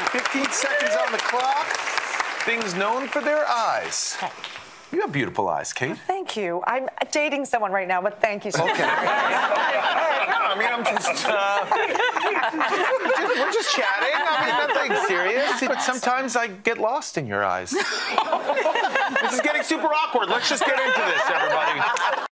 15 seconds on the clock. Things known for their eyes. You have beautiful eyes, Kate. Thank you. I'm dating someone right now, but thank you so much. Okay. No, I mean, I'm just, we're just chatting. I mean, nothing serious. But sometimes I get lost in your eyes. This is getting super awkward. Let's just get into this, everybody.